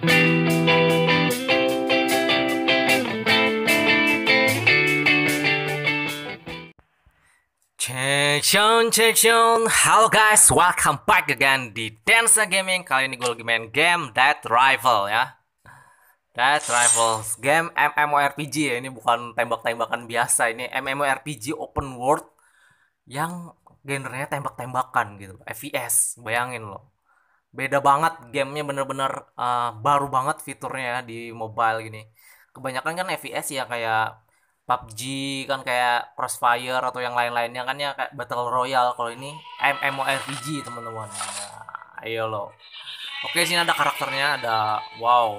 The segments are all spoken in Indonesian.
Check sound. Halo guys, welcome back again di Dance Gaming. Kali ini gue lagi main game Dead Rival ya. Dead Rivals, game MMORPG ya. Ini bukan tembak-tembakan biasa, ini MMORPG open world yang genrenya tembak-tembakan gitu. FPS, bayangin loh. Beda banget gamenya, bener-bener baru banget fiturnya ya di mobile gini. Kebanyakan kan FPS ya kayak PUBG kan, kayak Crossfire atau yang lain-lainnya kan ya kayak Battle Royale. Kalau ini MMORPG teman-teman. Nah, ayo lo. Oke, sini ada karakternya, ada wow.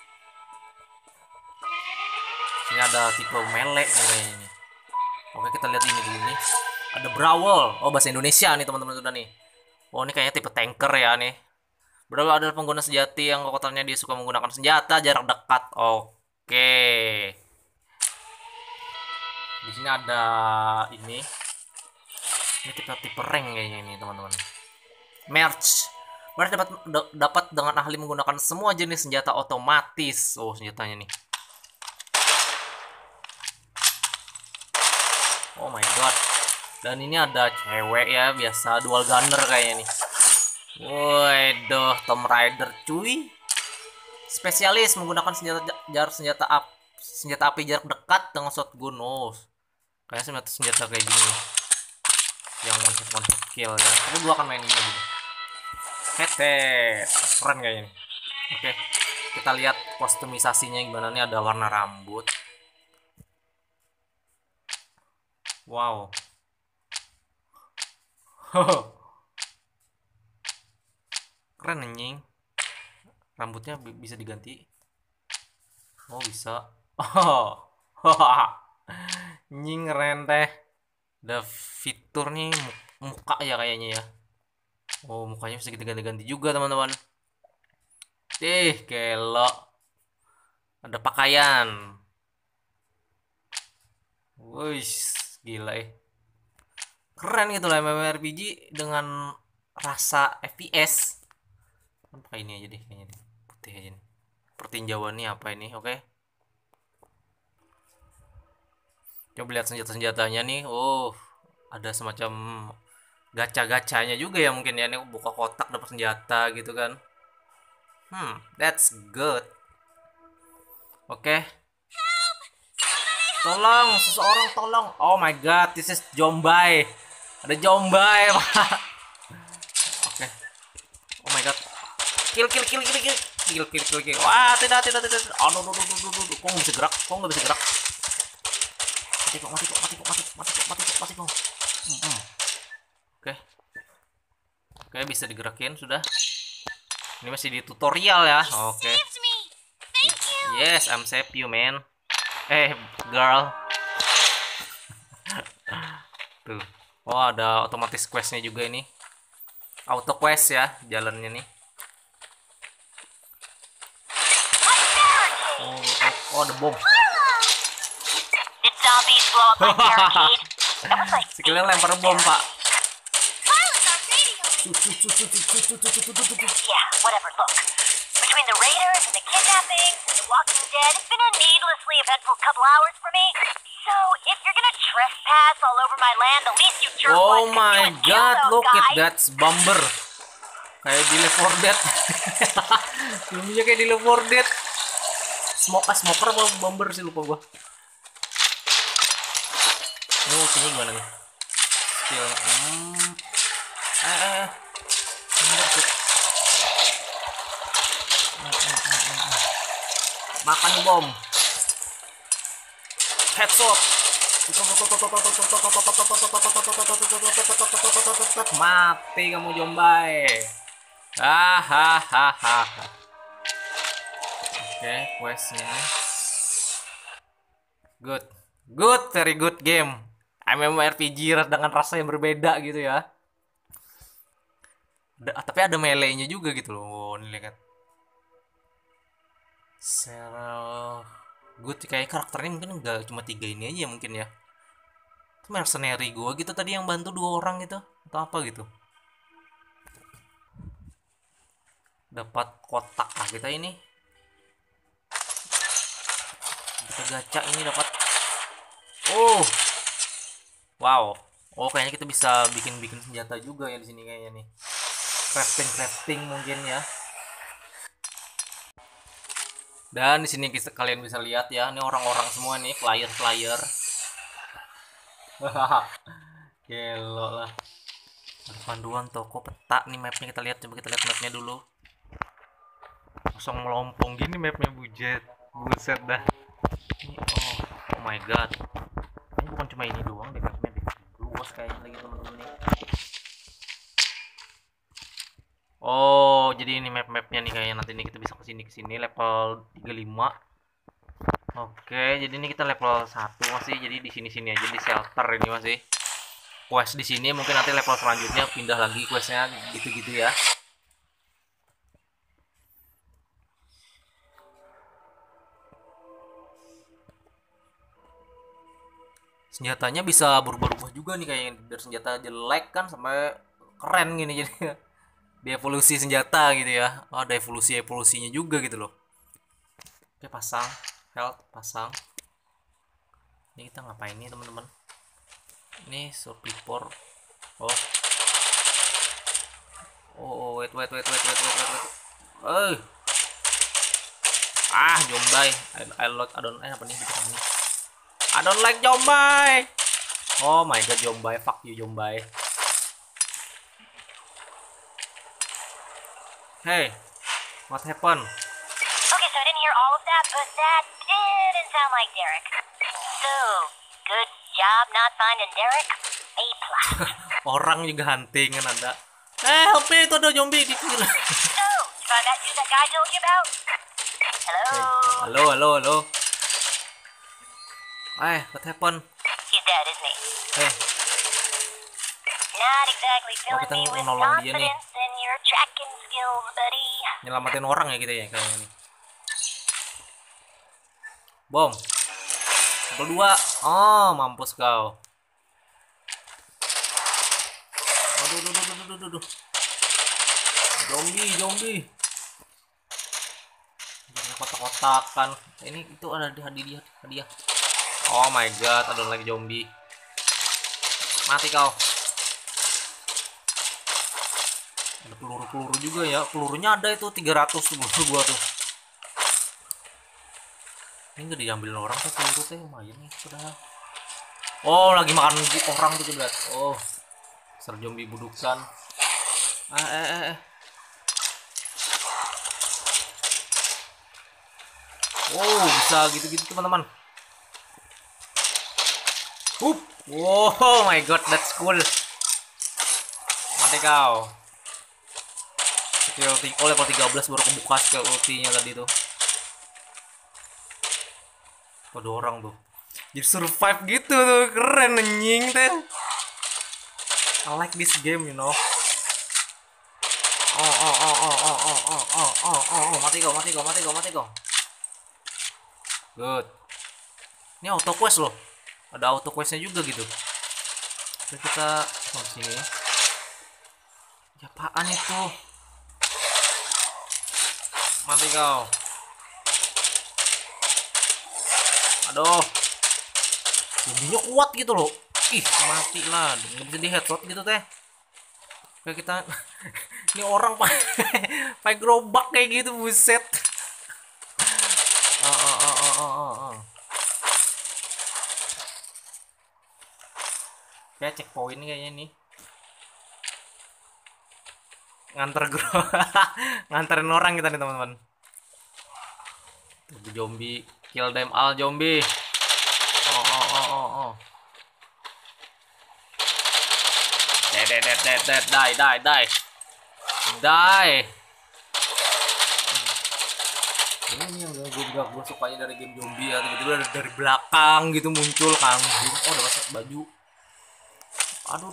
Sini ada tipe melee kayaknya ini. Oke, kita lihat ini dulu nih. Ada Brawl. Oh, bahasa Indonesia nih teman-teman sudah nih. Oh, ini kayaknya tipe tanker ya nih. Brawl adalah pengguna sejati yang kekuatannya dia suka menggunakan senjata jarak dekat. Oke. Di sini ada ini. Ini tipe rank kayaknya ini teman-teman. Merge. Merge dapat dengan ahli menggunakan semua jenis senjata otomatis. Oh, senjatanya nih. Oh my god. Dan ini ada cewek ya, biasa dual gunner kayaknya nih. Waduh, Tomb Raider cuy. Spesialis menggunakan senjata api jarak dekat dengan shotgun. Oh, kayaknya senjata kayak gini yang one hit kill ya. Aku dua akan main ini gitu. Hehehe, keren kayaknya nih. Oke, kita lihat kostumisasinya gimana nih. Ada warna rambut. Wow. Keren anjing. Rambutnya bisa diganti. Oh, bisa. Oh. Anjing keren teh. Ada fitur nih muka ya kayaknya ya. Oh, mukanya bisa kita ganti-ganti juga teman-teman. Kelok. Ada pakaian. Wih, gila keren gitu lah MMORPG dengan rasa FPS. Pakai ini aja deh kayaknya deh. Putih aja nih. Pertinjauannya apa ini? Oke. Coba lihat senjata-senjatanya nih. Oh, ada semacam gacha-gachanya juga ya mungkin ya. Ini buka kotak dapat senjata gitu kan. That's good. Oke. Tolong, seseorang tolong. Oh my god, this is zombie. Ada zombie, Pak. Oke. Oh my god. Kill. Wah, tidak. Oh, no. Kok nggak bisa gerak? Mati kok. Oke, bisa digerakin sudah. Ini masih di tutorial ya. Oke. Yes, I'm save you, man. Girl. Tuh. Oh, ada otomatis questnya juga ini. Auto quest ya jalannya nih. Oh, ada bom. Sekalian lempar bom, Pak. Between the raiders and the kidnappings and the Walking Dead, it's been a needlessly eventful couple hours for me. So, if you're gonna trespass all over my land, the least you jerk Oh my god, look at that bomber. Kayak di Left 4 Dead. Filmnya kayak di Left 4 Dead. Smoker apa bomber sih, lupa gua. Ini ultinya gimana nih? Skill. Makan bom. Headshot. Mati kamu zombie. Oke, questnya. Very good game. MMORPG dengan rasa yang berbeda gitu ya. Tapi ada melee-nya juga gitu loh. Oh, ini lihat. Good, kayak karakternya mungkin nggak cuma 3 ini aja mungkin ya. Itu mercenary gue gitu tadi yang bantu 2 orang gitu atau apa gitu. Dapat kotak kita ini. gacha ini dapat. Oh. Wow. Oh, kayaknya kita bisa bikin senjata juga ya di sini kayaknya nih. Crafting mungkin ya. Dan di sini kalian bisa lihat ya, ini orang-orang semua nih, player. Gelo lah. Ada panduan toko peta nih mapnya, kita lihat, coba kita lihat mapnya dulu. Kosong melompong gini mapnya, buset dah. Ini, oh my god. Ini bukan cuma ini doang deh mapnya deh. Luas kayaknya lagi teman-teman nih. Oh, jadi ini map-mapnya nih kayaknya, nanti nih kita bisa kesini level 35. Oke, jadi ini kita level 1 masih, jadi di sini aja di shelter ini masih. Quest di sini, mungkin nanti level selanjutnya pindah lagi questnya gitu-gitu ya. Senjatanya bisa berubah-ubah juga nih, kayaknya dari senjata jelek kan sampai keren gini jadi. Di evolusi senjata gitu ya. Oh, ada evolusinya juga gitu loh. Oke, pasang health, pasang. Ini kita ngapain nih teman-teman? Ini survivor. Wait. Jombai. I don't like Jombai. Oh my god, Jombai, fuck you Jombai. Hey, what happened? Okay, so I didn't hear all of that, but that didn't sound like Derek. So, good job not finding Derek. A+. Orang juga hunting kan ada. Help me, itu ada zombie di sini. So, you find that dude that guy told you about? Hello? Halo. What happened? He's dead, isn't he? Hey, Not exactly filling kita me with nolong dia nih. confidence in your tracking skills, buddy. Nyelamatin orang ya kita ya kayaknya nih. Bom. Kedua. Oh, mampus kau. Aduh. Zombie. Jangan kotak-kotakan. Ini itu ada di hadiah. Oh my god, ada lagi zombie. Mati kau. Ada peluru juga ya. Pelurunya ada itu 300 peluru gua tuh. Ini nggak diambil orang tuh peluru teh, lumayan nih padahal. Oh, lagi makan orang tuh lihat. Oh. Ser zombie budukan. Oh, bisa gitu-gitu teman-teman. Oh my god, that's cool. Mati kau. Level 13 baru kebuka skill ultinya tadi tuh. Ada orang tuh. Jadi survive gitu tuh, keren anjing teh. I like this game, you know. Mati kau. Good. Ini auto quest loh. Ada auto questnya juga gitu. Terus kita ke sini. Ya apaan itu? Mati kau. Aduh. Zombinya kuat gitu loh. Ih, mati lah. Nggak bisa di headshot gitu teh. Kayak kita ini orang pakai gerobak kayak gitu, buset. Kayak checkpoint kayaknya nih. Nganterin orang kita nih teman-teman. Tuh zombie, kill them all zombie. Dead. Die. Ini yang gue sukanya dari game zombie ya, tiba-tiba dari belakang gitu muncul kambing. Oh, udah pakai baju. Aduh.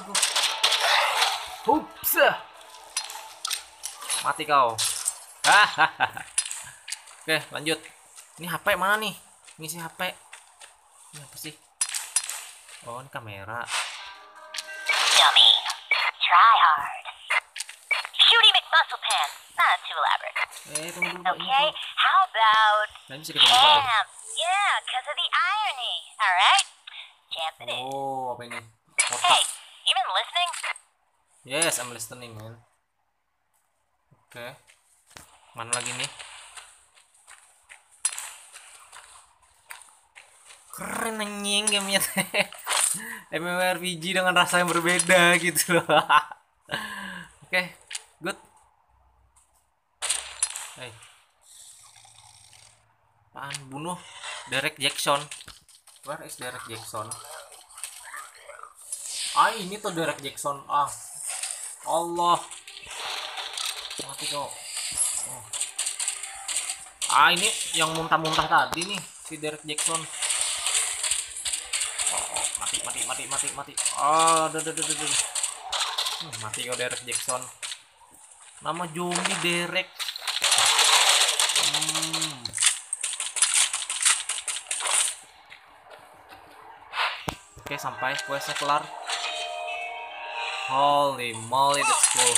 Hups. Mati kau. Oke, lanjut. Ini HP mana nih? Ngisi HP. Ini apa sih? Oh, ini kamera. Dummy. Try hard. Shooty McMuscle Pants. Not too elaborate. Tunggu dulu. Okay, how about Nah, ini bisa kita buka deh. camp? You Yeah, because of the irony. All right, champ it in. Oh, apa ini? Hey, Kotak. you been listening? Yes, I'm listening, man. Oke. Mana lagi nih? Keren anjing gamenya teh. MMORPG dengan rasa yang berbeda gitu loh. Oke, good. Hey. Apaan bunuh Derek Jackson? Where is Derek Jackson? Ah, ini tuh Derek Jackson. Ah. Allah. Mati kok. Oh. Ah, ini yang muntah-muntah tadi nih si Derek Jackson. Oh, mati. Ah, mati kok Derek Jackson. Nama zombie Derek. Oke, sampai questnya kelar. Holy moly, that's cool.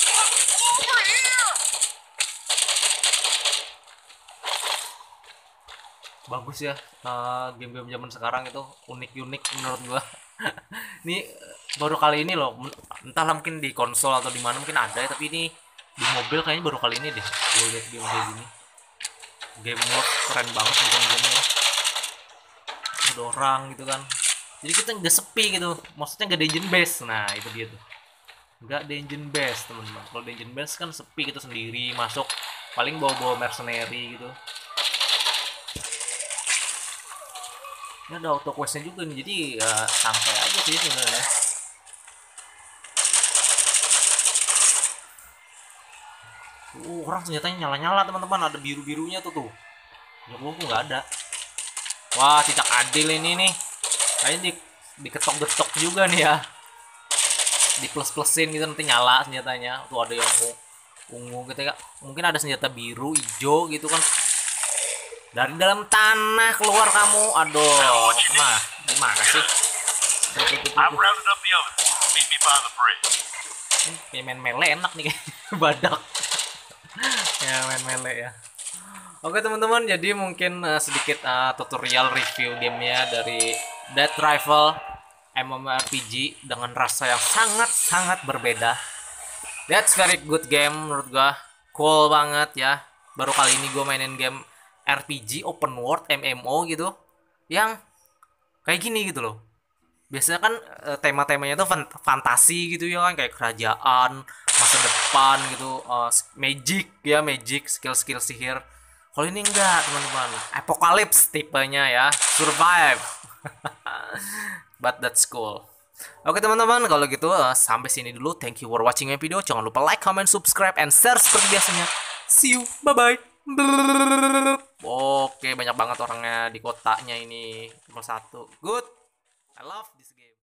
Bagus ya, game-game zaman sekarang itu unik-unik menurut gua. Ini baru kali ini loh, entahlah mungkin di konsol atau di mana mungkin ada ya, tapi ini di mobil kayaknya baru kali ini deh gue lihat game kayak gini. Game mode keren banget bikin gamenya. Ada orang gitu kan, jadi kita nggak sepi gitu, maksudnya nggak dungeon base. Nah itu dia tuh, nggak dungeon base teman-teman. Kalau dungeon base kan sepi gitu sendiri, masuk paling bawa-bawa mercenary gitu. Ini ada auto questnya juga nih, jadi ya santai aja sih sebenarnya. Orang senjatanya nyala-nyala teman-teman, ada biru-birunya tuh. Ya gua nggak ada. Wah, tidak adil ini nih. Kayaknya diketok-getok juga nih ya. Di plus-plusin gitu nanti nyala senjatanya. Tuh ada yang ungu gitu ya. Mungkin ada senjata biru, hijau gitu kan. Dari dalam tanah keluar kamu. Aduh, nah, gimana sih? Main mele enak nih kayak badak. Ya main mele ya. Oke teman-teman, jadi mungkin sedikit tutorial review gamenya dari Dead Rival MMORPG dengan rasa yang sangat-sangat berbeda. That's very good game menurut gua, cool banget ya. Baru kali ini gue mainin game RPG open world MMO gitu yang kayak gini gitu loh. Biasanya kan tema-temanya tuh fantasi gitu ya kan, kayak kerajaan, masa depan gitu, magic, skill sihir. Kalau ini enggak teman-teman, apocalypse tipenya ya, survive. But that's cool. Oke teman-teman, kalau gitu sampai sini dulu. Thank you for watching my video. Jangan lupa like, comment, subscribe, and share seperti biasanya. See you, bye bye. Oke, banyak banget orangnya di kotanya ini. Nomor 1. Good. I love this game.